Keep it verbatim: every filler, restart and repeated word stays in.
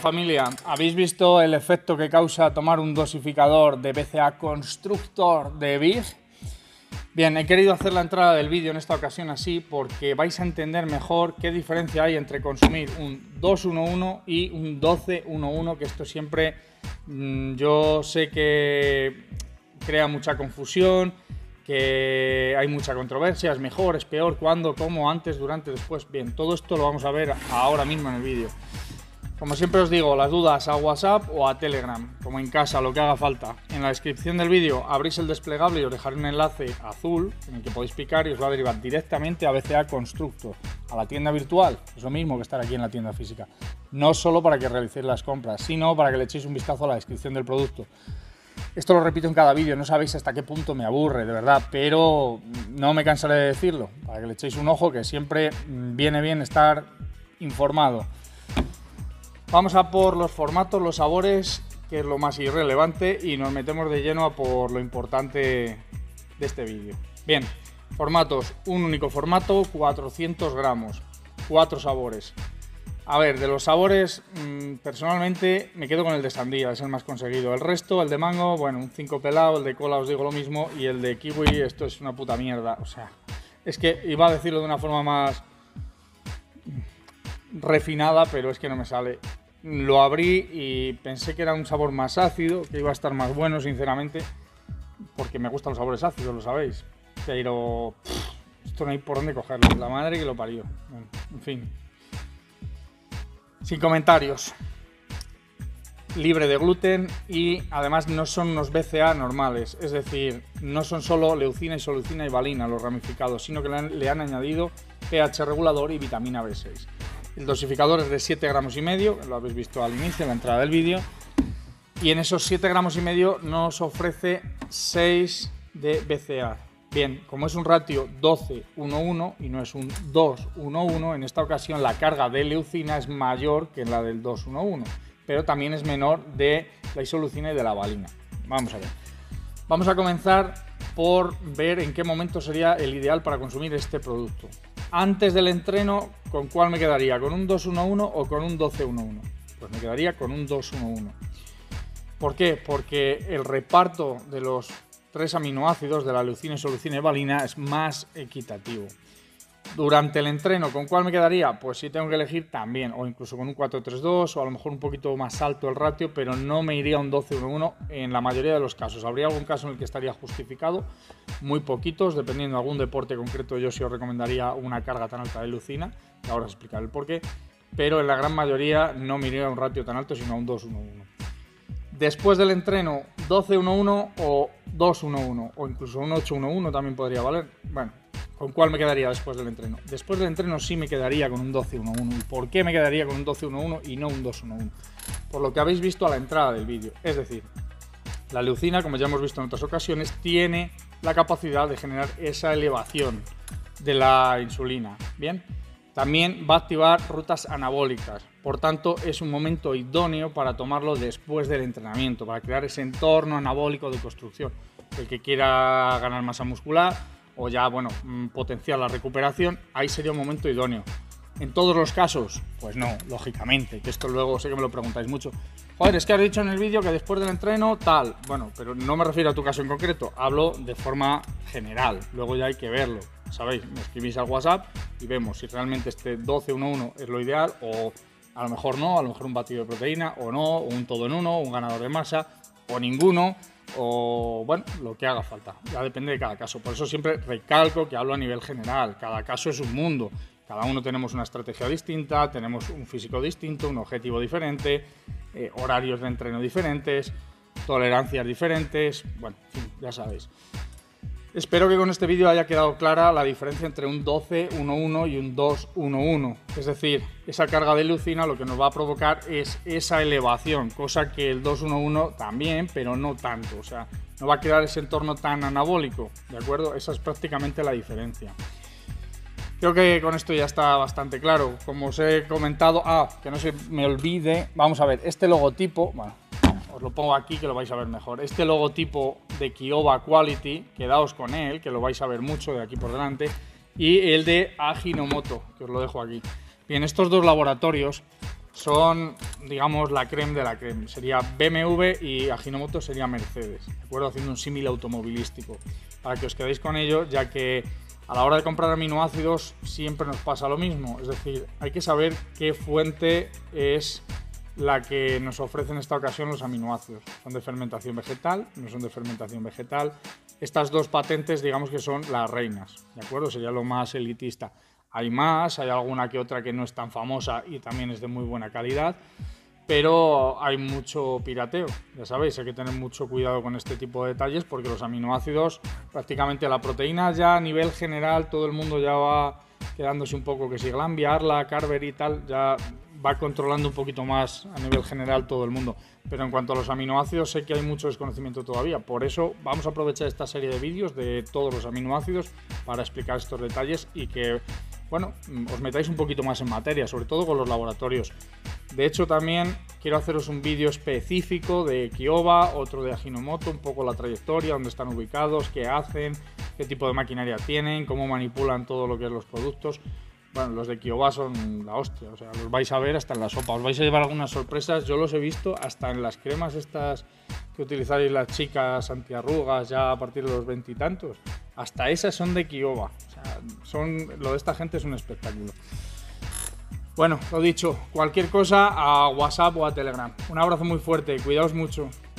familia, ¿habéis visto el efecto que causa tomar un dosificador de B C A Constructor de Big? Bien, he querido hacer la entrada del vídeo en esta ocasión así porque vais a entender mejor qué diferencia hay entre consumir un dos uno uno y un doce uno uno, que esto siempre mmm, yo sé que crea mucha confusión, que hay mucha controversia, es mejor, es peor, cuándo, cómo, antes, durante, después. Bien, todo esto lo vamos a ver ahora mismo en el vídeo. Como siempre os digo, las dudas a WhatsApp o a Telegram, como en casa, lo que haga falta. En la descripción del vídeo abrís el desplegable y os dejaré un enlace azul en el que podéis picar y os va a derivar directamente a B C A Constructor, a la tienda virtual. Es lo mismo que estar aquí en la tienda física. No solo para que realicéis las compras, sino para que le echéis un vistazo a la descripción del producto. Esto lo repito en cada vídeo, no sabéis hasta qué punto me aburre, de verdad, pero no me cansaré de decirlo, para que le echéis un ojo, que siempre viene bien estar informado. Vamos a por los formatos, los sabores, que es lo más irrelevante, y nos metemos de lleno a por lo importante de este vídeo. Bien, formatos, un único formato, cuatrocientos gramos, cuatro sabores. A ver, de los sabores, mmm, personalmente me quedo con el de sandía, es el más conseguido. El resto, el de mango, bueno, un cinco pelado, el de cola os digo lo mismo, y el de kiwi, esto es una puta mierda. O sea, es que iba a decirlo de una forma más refinada, pero es que no me sale. Lo abrí y pensé que era un sabor más ácido, que iba a estar más bueno, sinceramente, porque me gustan los sabores ácidos, lo sabéis. Pero pff, esto no hay por dónde cogerlo, la madre que lo parió. Bueno, en fin. Sin comentarios, libre de gluten y además no son unos B C A normales, es decir, no son solo leucina, isoleucina y valina los ramificados, sino que le han, le han añadido pH regulador y vitamina B seis. El dosificador es de siete gramos y medio, lo habéis visto al inicio, en la entrada del vídeo, y en esos siete gramos y medio nos ofrece seis de B C A. Bien, como es un ratio doce uno uno y no es un dos uno uno, en esta ocasión la carga de leucina es mayor que la del dos uno uno, pero también es menor de la isoleucina y de la valina. Vamos a ver. Vamos a comenzar por ver en qué momento sería el ideal para consumir este producto. Antes del entreno, ¿con cuál me quedaría? ¿Con un dos uno uno o con un doce uno uno? Pues me quedaría con un dos uno uno. ¿Por qué? Porque el reparto de los tres aminoácidos de la leucina, isoleucina y valina es más equitativo. Durante el entreno, ¿con cuál me quedaría? Pues si tengo que elegir también, o incluso con un cuatro tres dos, o a lo mejor un poquito más alto el ratio, pero no me iría a un doce uno uno en la mayoría de los casos. Habría algún caso en el que estaría justificado, muy poquitos, dependiendo de algún deporte concreto. Yo sí os recomendaría una carga tan alta de leucina, que ahora os explicaré el porqué, pero en la gran mayoría no me iría a un ratio tan alto, sino a un dos uno uno. Después del entreno, doce uno uno o dos uno uno, o incluso un ocho uno uno también podría valer. Bueno, ¿con cuál me quedaría después del entreno? Después del entreno sí me quedaría con un doce uno uno. ¿Y por qué me quedaría con un doce uno uno y no un dos uno uno? Por lo que habéis visto a la entrada del vídeo. Es decir, la leucina, como ya hemos visto en otras ocasiones, tiene la capacidad de generar esa elevación de la insulina. Bien, también va a activar rutas anabólicas. Por tanto, es un momento idóneo para tomarlo después del entrenamiento, para crear ese entorno anabólico de construcción. El que quiera ganar masa muscular o ya, bueno, potenciar la recuperación, ahí sería un momento idóneo. ¿En todos los casos? Pues no, lógicamente, que esto luego sé que me lo preguntáis mucho. Joder, es que has dicho en el vídeo que después del entreno tal. Bueno, pero no me refiero a tu caso en concreto, hablo de forma general, luego ya hay que verlo. Sabéis, me escribís al WhatsApp y vemos si realmente este doce uno uno es lo ideal, o a lo mejor no, a lo mejor un batido de proteína, o no, o un todo en uno, un ganador de masa, o ninguno, o bueno, lo que haga falta. Ya depende de cada caso. Por eso siempre recalco que hablo a nivel general. Cada caso es un mundo. Cada uno tenemos una estrategia distinta, tenemos un físico distinto, un objetivo diferente, eh, horarios de entreno diferentes, tolerancias diferentes. Bueno, en fin, ya sabéis. Espero que con este vídeo haya quedado clara la diferencia entre un doce uno uno y un dos uno uno. Es decir, esa carga de leucina lo que nos va a provocar es esa elevación, cosa que el dos uno uno también, pero no tanto. O sea, no va a crear ese entorno tan anabólico, ¿de acuerdo? Esa es prácticamente la diferencia. Creo que con esto ya está bastante claro. Como os he comentado, ah, que no se me olvide, vamos a ver, este logotipo, bueno, os lo pongo aquí que lo vais a ver mejor. Este logotipo de Kioba Quality, quedaos con él, que lo vais a ver mucho de aquí por delante, y el de Ajinomoto, que os lo dejo aquí. Bien, estos dos laboratorios son, digamos, la creme de la creme. Sería B M W y Ajinomoto sería Mercedes, ¿de acuerdo? Haciendo un símil automovilístico, para que os quedéis con ello, ya que a la hora de comprar aminoácidos siempre nos pasa lo mismo. Es decir, hay que saber qué fuente es la que nos ofrece en esta ocasión los aminoácidos. Son de fermentación vegetal, no son de fermentación vegetal. Estas dos patentes, digamos que son las reinas, ¿de acuerdo? Sería lo más elitista. Hay más, hay alguna que otra que no es tan famosa y también es de muy buena calidad, pero hay mucho pirateo, ya sabéis, hay que tener mucho cuidado con este tipo de detalles porque los aminoácidos, prácticamente la proteína ya a nivel general, todo el mundo ya va quedándose un poco, que si Glanbia, Arla, Carver y tal, ya va controlando un poquito más a nivel general todo el mundo. Pero en cuanto a los aminoácidos sé que hay mucho desconocimiento todavía, por eso vamos a aprovechar esta serie de vídeos de todos los aminoácidos para explicar estos detalles y que, bueno, os metáis un poquito más en materia, sobre todo con los laboratorios. De hecho, también quiero haceros un vídeo específico de Kiowa, otro de Ajinomoto, un poco la trayectoria, dónde están ubicados, qué hacen, qué tipo de maquinaria tienen, cómo manipulan todo lo que es los productos. Bueno, los de Kiowa son la hostia, o sea, los vais a ver hasta en la sopa, os vais a llevar algunas sorpresas, yo los he visto hasta en las cremas estas que utilizáis las chicas antiarrugas ya a partir de los veintitantos, hasta esas son de Kiowa, o sea, son, lo de esta gente es un espectáculo. Bueno, lo dicho, cualquier cosa a WhatsApp o a Telegram. Un abrazo muy fuerte, cuidaos mucho.